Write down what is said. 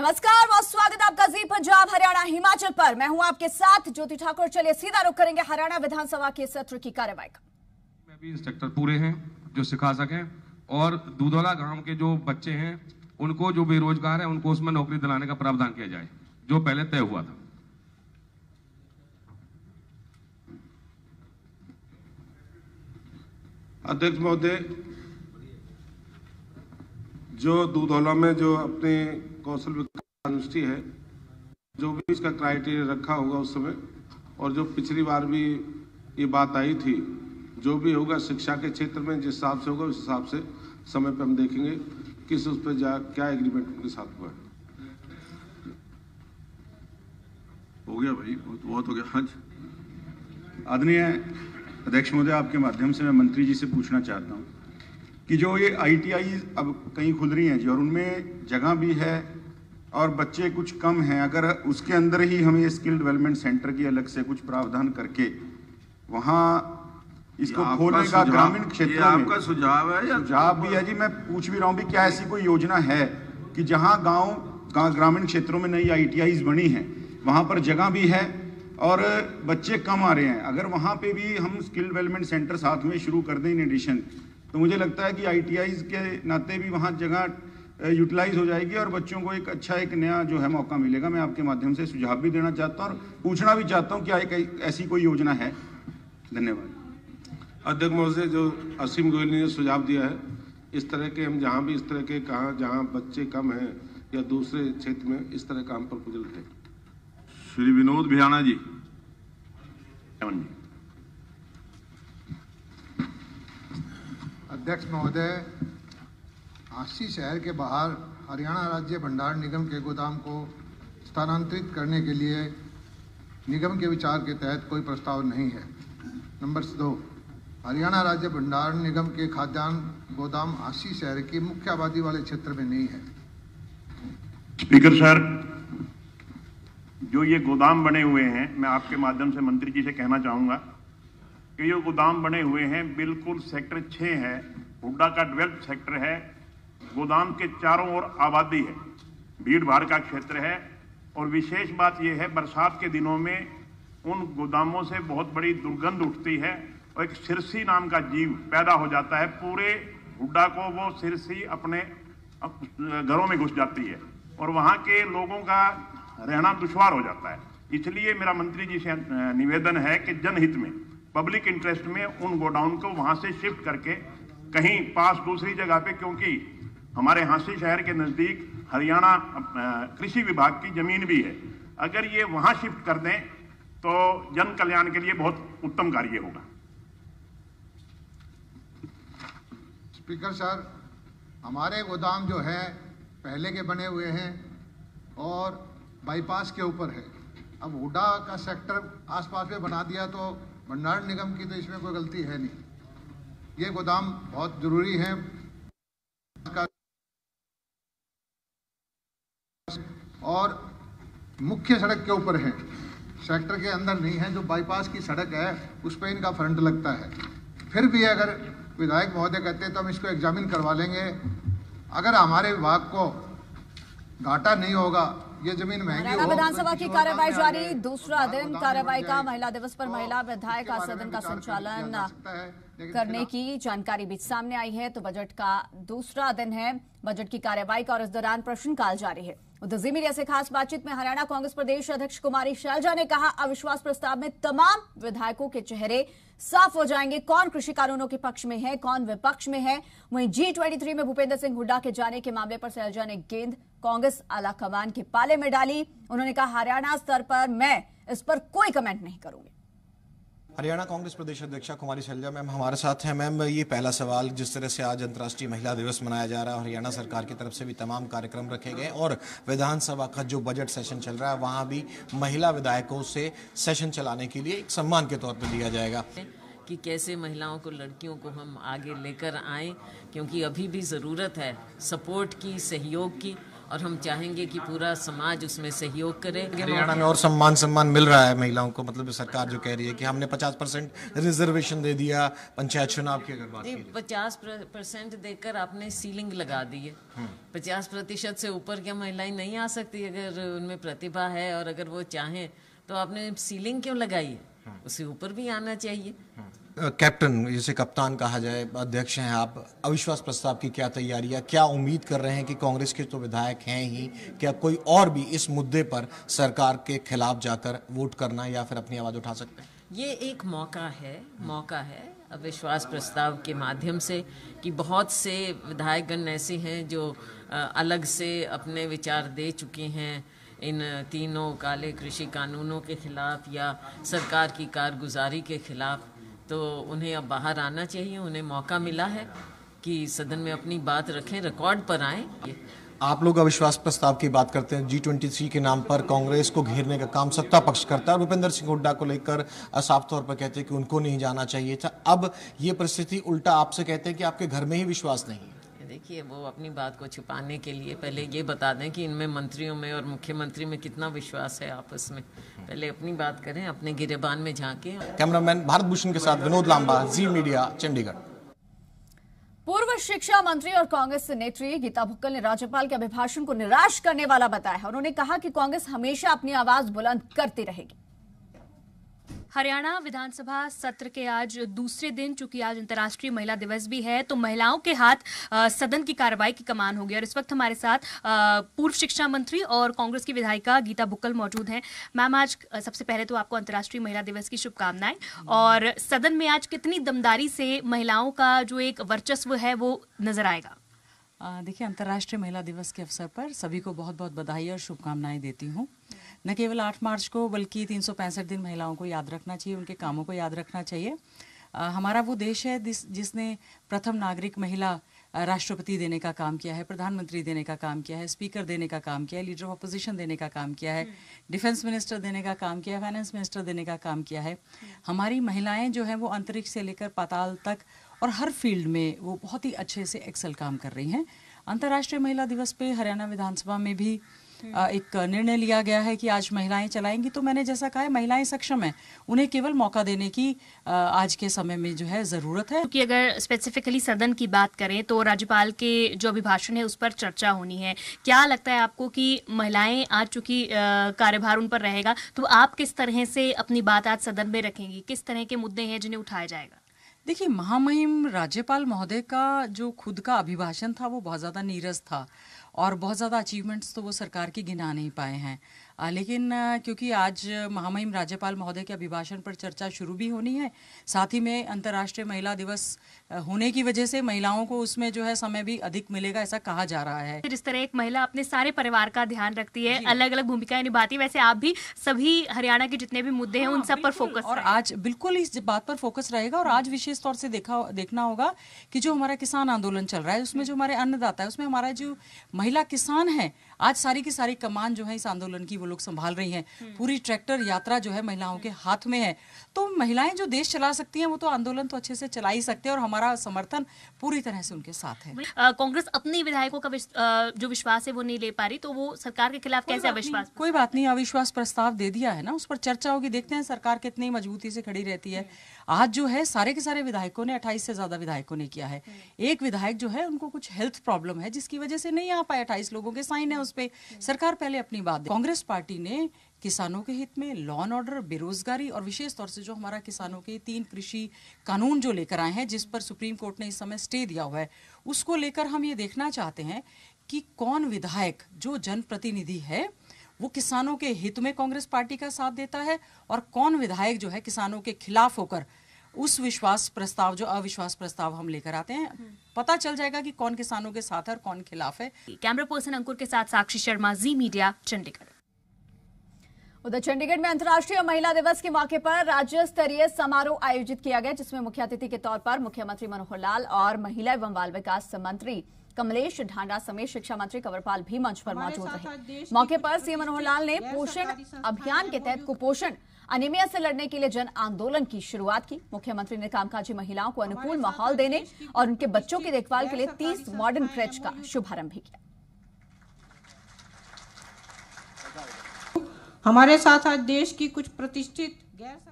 नमस्कार, बहुत स्वागत आपका जी पंजाब हरियाणा हिमाचल पर। मैं हूं आपके साथ ज्योति ठाकुर। चलिए सीधा रुख करेंगे हरियाणा विधानसभा के सत्र की कार्यवाही का। में भी इंस्ट्रक्टर पूरे हैं जो सिखा सकें, और दूधौला गांव के जो बच्चे हैं उनको, जो बेरोजगार हैं, उनको उसमें नौकरी दिलाने का प्रावधान किया जाए जो पहले तय हुआ था। अध्यक्ष महोदय, जो दूधौला में जो अपने कौशल विकास यूनिवर्सिटी है, जो भी इसका क्राइटेरिया रखा होगा उस समय, और जो पिछली बार भी ये बात आई थी, जो भी होगा शिक्षा के क्षेत्र में जिस हिसाब से होगा उस हिसाब से समय पे हम देखेंगे किस उस पर क्या एग्रीमेंट उनके साथ हुआ है। हो गया भाई, बहुत हो गया। हाँ जी, आदरणीय अध्यक्ष महोदय, आपके माध्यम से मैं मंत्री जी से पूछना चाहता हूँ कि जो ये ITI अब कहीं खुल रही हैं जी, और उनमें जगह भी है और बच्चे कुछ कम हैं, अगर उसके अंदर ही हमें स्किल डेवलपमेंट सेंटर की अलग से कुछ प्रावधान करके वहाँ इसको खोलने का ग्रामीण क्षेत्रों में, आपका सुझाव है या सुझाव भी है जी। मैं पूछ भी रहा हूँ भी क्या ऐसी कोई योजना है कि जहाँ ग्रामीण क्षेत्रों में नई ITIs बनी हैं, वहाँ पर जगह भी है और बच्चे कम आ रहे हैं, अगर वहाँ पे भी हम स्किल डेवलपमेंट सेंटर साथ में शुरू कर दें इन एडिशन, तो मुझे लगता है कि ITIs के नाते भी वहाँ जगह यूटिलाइज हो जाएगी और बच्चों को एक नया जो है मौका मिलेगा। मैं आपके माध्यम से सुझाव भी देना चाहता हूँ और पूछना भी चाहता हूँ कि ऐसी कोई योजना है। धन्यवाद। अध्यक्ष महोदय, जो असीम गोयल ने सुझाव दिया है, इस तरह के हम जहाँ भी इस तरह के जहाँ बच्चे कम हैं या दूसरे क्षेत्र में इस तरह काम प्रपोजल थे। श्री विनोद भियाना जी। अध्यक्ष महोदय, आशी शहर के बाहर हरियाणा राज्य भंडार निगम के गोदाम को स्थानांतरित करने के लिए निगम के विचार के तहत कोई प्रस्ताव नहीं है। नंबर 2, हरियाणा राज्य भंडार निगम के खाद्यान्न गोदाम आशी शहर की मुख्य आबादी वाले क्षेत्र में नहीं है। स्पीकर सर, जो ये गोदाम बने हुए हैं, मैं आपके माध्यम से मंत्री जी से कहना चाहूँगा कि ये गोदाम बने हुए हैं बिल्कुल सेक्टर 6 है, हुड्डा का डेवलप्ड सेक्टर है। गोदाम के चारों ओर आबादी है, भीड़ भाड़ का क्षेत्र है, और विशेष बात यह है बरसात के दिनों में उन गोदामों से बहुत बड़ी दुर्गंध उठती है और एक सिरसी नाम का जीव पैदा हो जाता है। पूरे हुड्डा को वो सिरसी अपने घरों में घुस जाती है और वहाँ के लोगों का रहना दुश्वार हो जाता है। इसलिए मेरा मंत्री जी से निवेदन है कि जनहित में, पब्लिक इंटरेस्ट में उन गोडाउन को वहाँ से शिफ्ट करके कहीं पास दूसरी जगह पे, क्योंकि हमारे हांसी शहर के नज़दीक हरियाणा कृषि विभाग की जमीन भी है, अगर ये वहाँ शिफ्ट कर दें तो जन कल्याण के लिए बहुत उत्तम कार्य होगा। स्पीकर सर, हमारे गोदाम जो है पहले के बने हुए हैं और बाईपास के ऊपर है। अब हुड्डा का सेक्टर आसपास में बना दिया तो भंडार निगम की तो इसमें कोई गलती है नहीं। ये गोदाम बहुत जरूरी है और मुख्य सड़क के ऊपर है, सेक्टर के अंदर नहीं है। जो बाईपास की सड़क है उस पर इनका फ्रंट लगता है। फिर भी अगर विधायक महोदय कहते हैं तो हम इसको एग्जामिन करवा लेंगे। अगर हमारे विभाग को घाटा नहीं होगा, ये जमीन महंगी हो। विधानसभा की कार्यवाही जारी, दूसरा दिन कार्यवाही का। महिला दिवस पर महिला विधायक आज सदन का संचालन करने की जानकारी भी सामने आई है। तो बजट का दूसरा दिन है बजट की कार्यवाही का और इस दौरान प्रश्नकाल जारी है। उधर जी मीडिया से खास बातचीत में हरियाणा कांग्रेस प्रदेश अध्यक्ष कुमारी शैलजा ने कहा, अविश्वास प्रस्ताव में तमाम विधायकों के चेहरे साफ हो जाएंगे, कौन कृषि कानूनों के पक्ष में है, कौन विपक्ष में है। वहीं G23 में भूपेंद्र सिंह हुड्डा के जाने के मामले पर शैलजा ने गेंद कांग्रेस आला कमान के पाले में डाली। उन्होंने कहा, हरियाणा स्तर पर मैं इस पर कोई कमेंट नहीं करूंगी। हरियाणा कांग्रेस प्रदेश अध्यक्षा कुमारी शैलजा मैम हमारे साथ हैं। मैम, ये पहला सवाल, जिस तरह से आज अंतर्राष्ट्रीय महिला दिवस मनाया जा रहा है, हरियाणा सरकार की तरफ से भी तमाम कार्यक्रम रखे गए और विधानसभा का जो बजट सेशन चल रहा है वहां भी महिला विधायकों से सेशन चलाने के लिए एक सम्मान के तौर पर दिया जाएगा कि कैसे महिलाओं को, लड़कियों को हम आगे लेकर आएं, क्योंकि अभी भी ज़रूरत है सपोर्ट की, सहयोग की। और हम चाहेंगे कि पूरा समाज उसमें सहयोग करे। हरियाणा में और सम्मान मिल रहा है महिलाओं को, मतलब सरकार जो कह रही है कि हमने 50% रिजर्वेशन दे दिया पंचायत चुनाव की अगर बात की 50% देकर आपने सीलिंग लगा दी है। 50% से ऊपर क्या महिलाएं नहीं आ सकती? अगर उनमें प्रतिभा है और अगर वो चाहें तो आपने सीलिंग क्यों लगाई है? उससे ऊपर भी आना चाहिए। कैप्टन, जिसे कप्तान कहा जाए, अध्यक्ष हैं आप, अविश्वास प्रस्ताव की क्या तैयारी है? क्या उम्मीद कर रहे हैं कि कांग्रेस के तो विधायक हैं ही, क्या कोई और भी इस मुद्दे पर सरकार के खिलाफ जाकर वोट करना या फिर अपनी आवाज उठा सकते हैं? ये एक मौका है अविश्वास प्रस्ताव के माध्यम से कि बहुत से विधायकगण ऐसे हैं जो अलग से अपने विचार दे चुके हैं इन तीनों काले कृषि कानूनों के खिलाफ या सरकार की कारगुजारी के खिलाफ। तो उन्हें अब बाहर आना चाहिए, उन्हें मौका मिला है कि सदन में अपनी बात रखें, रिकॉर्ड पर आएं। आप लोग अविश्वास प्रस्ताव की बात करते हैं, G23 के नाम पर कांग्रेस को घेरने का काम सत्ता पक्ष करता है। भूपेंद्र सिंह हुड्डा को लेकर साफ तौर पर कहते हैं कि उनको नहीं जाना चाहिए था। अब ये परिस्थिति उल्टा आपसे कहते हैं कि आपके घर में ही विश्वास नहीं है। देखिए, वो अपनी बात को छुपाने के लिए पहले ये बता दें कि इनमें मंत्रियों में और मुख्यमंत्री में कितना विश्वास है आपस में। पहले अपनी बात करें, अपने गिरेबान में झांकें। कैमरामैन भारत भूषण के साथ विनोद लांबा, जी मीडिया, चंडीगढ़। पूर्व शिक्षा मंत्री और कांग्रेस नेत्री गीता भुक्कल ने राज्यपाल के अभिभाषण को निराश करने वाला बताया। उन्होंने कहा कि कांग्रेस हमेशा अपनी आवाज बुलंद करती रहेगी। हरियाणा विधानसभा सत्र के आज दूसरे दिन, चूंकि आज अंतर्राष्ट्रीय महिला दिवस भी है, तो महिलाओं के हाथ सदन की कार्रवाई की कमान होगी। और इस वक्त हमारे साथ पूर्व शिक्षा मंत्री और कांग्रेस की विधायिका गीता भुक्कल मौजूद हैं। मैम, आज सबसे पहले तो आपको अंतर्राष्ट्रीय महिला दिवस की शुभकामनाएं। और सदन में आज कितनी दमदारी से महिलाओं का जो एक वर्चस्व है वो नजर आएगा? देखिए, अंतर्राष्ट्रीय महिला दिवस के अवसर पर सभी को बहुत बहुत बधाई और शुभकामनाएं देती हूँ। न केवल 8 मार्च को बल्कि 365 दिन महिलाओं को याद रखना चाहिए, उनके कामों को याद रखना चाहिए। हमारा वो देश है जिसने प्रथम नागरिक महिला राष्ट्रपति देने का काम किया है, प्रधानमंत्री देने का काम किया है, स्पीकर देने का काम किया है, लीडर ऑफ अपोजिशन देने का काम किया है, डिफेंस मिनिस्टर देने का काम किया है, फाइनेंस मिनिस्टर देने का काम किया है। हमारी महिलाएं जो हैं वो अंतरिक्ष से लेकर पाताल तक और हर फील्ड में वो बहुत ही अच्छे से एक्सेल काम कर रही हैं। अंतर्राष्ट्रीय महिला दिवस पे हरियाणा विधानसभा में भी एक निर्णय लिया गया है कि आज महिलाएं चलाएंगी। तो मैंने जैसा कहा है, महिलाएं सक्षम हैं, उन्हें केवल मौका देने की आज के समय में जो है जरूरत है। क्योंकि अगर स्पेसिफिकली सदन की बात करें तो राज्यपाल के जो अभिभाषण है उस पर चर्चा होनी है। क्या लगता है आपको कि महिलाएं आज चूंकि कार्यभार उन पर रहेगा, तो आप किस तरह से अपनी बात आज सदन में रखेंगी? किस तरह के मुद्दे हैं जिन्हें उठाया जाएगा? देखिए, महामहिम राज्यपाल महोदय का जो खुद का अभिभाषण था वो बहुत ज़्यादा नीरस था और बहुत ज़्यादा अचीवमेंट्स तो वो सरकार की गिना नहीं पाए हैं। लेकिन क्योंकि आज महामहिम राज्यपाल महोदय के अभिभाषण पर चर्चा शुरू भी होनी है, साथ ही में अंतर्राष्ट्रीय महिला दिवस होने की वजह से महिलाओं को उसमें जो है समय भी अधिक मिलेगा, ऐसा कहा जा रहा है। जिस तरह एक महिला अपने सारे परिवार का ध्यान रखती है, अलग अलग भूमिकाएं निभाती है, वैसे आप भी सभी हरियाणा के जितने भी मुद्दे हैं उन सब पर फोकस और आज बिल्कुल इस बात पर फोकस रहेगा। और आज विशेष तौर से देखना होगा कि जो हमारा किसान आंदोलन चल रहा है उसमें जो हमारे अन्नदाता है, उसमें हमारा जो महिला किसान है, आज सारी की सारी कमान जो है इस आंदोलन की वो लोग संभाल रही हैं। पूरी ट्रैक्टर यात्रा जो है महिलाओं के हाथ में है। तो महिलाएं जो देश चला सकती हैं वो तो आंदोलन तो अच्छे से चला ही सकते हैं और हमारा समर्थन पूरी तरह से उनके साथ है। कांग्रेस अपनी विधायकों का जो विश्वास है वो नहीं ले पा रही, तो वो सरकार के खिलाफ कैसे अविश्वास? कोई बात नहीं, अविश्वास प्रस्ताव दे दिया है ना, उस पर चर्चा होगी। देखते हैं सरकार कितनी मजबूती से खड़ी रहती है। आज जो है सारे के सारे विधायकों ने, 28 से ज्यादा विधायकों ने किया है। एक विधायक जो है उनको कुछ हेल्थ प्रॉब्लम है जिसकी वजह से नहीं आ पाए। 28 लोगों के साइन है उस पे। सरकार पहले अपनी बात दे। कांग्रेस पार्टी ने किसानों के हित में लॉ एंड ऑर्डर, बेरोजगारी और विशेष तौर से जो हमारा किसानों के 3 कृषि कानून जो लेकर आए हैं, जिस पर सुप्रीम कोर्ट ने इस समय स्टे दिया हुआ है, उसको लेकर हम ये देखना चाहते हैं कि कौन विधायक जो जनप्रतिनिधि है वो किसानों के हित में कांग्रेस पार्टी का साथ देता है और कौन विधायक जो है किसानों के खिलाफ होकर उस विश्वास प्रस्ताव, जो अविश्वास प्रस्ताव हम लेकर आते हैं, पता चल जाएगा कि कौन किसानों के साथ है और कौन खिलाफ है। कैमरा पर्सन अंकुर के साथ साक्षी शर्मा, जी मीडिया, चंडीगढ़। उधर चंडीगढ़ में अंतर्राष्ट्रीय महिला दिवस के मौके पर राज्य स्तरीय समारोह आयोजित किया गया, जिसमें मुख्य अतिथि के तौर पर मुख्यमंत्री मनोहर लाल और महिला एवं बाल विकास मंत्री कमलेश ढांडा समेत शिक्षा मंत्री कंवरपाल भी मंच पर मौजूद रहे। मौके पर सीएम मनोहर लाल ने पोषण अभियान के तहत कुपोषण, अनीमिया से लड़ने के लिए जन आंदोलन की शुरुआत की। मुख्यमंत्री ने कामकाजी महिलाओं को अनुकूल माहौल देने और उनके बच्चों की देखभाल के लिए 30 मॉडर्न क्रेच का शुभारंभ भी किया। हमारे साथ आज देश की कुछ प्रतिष्ठित गैर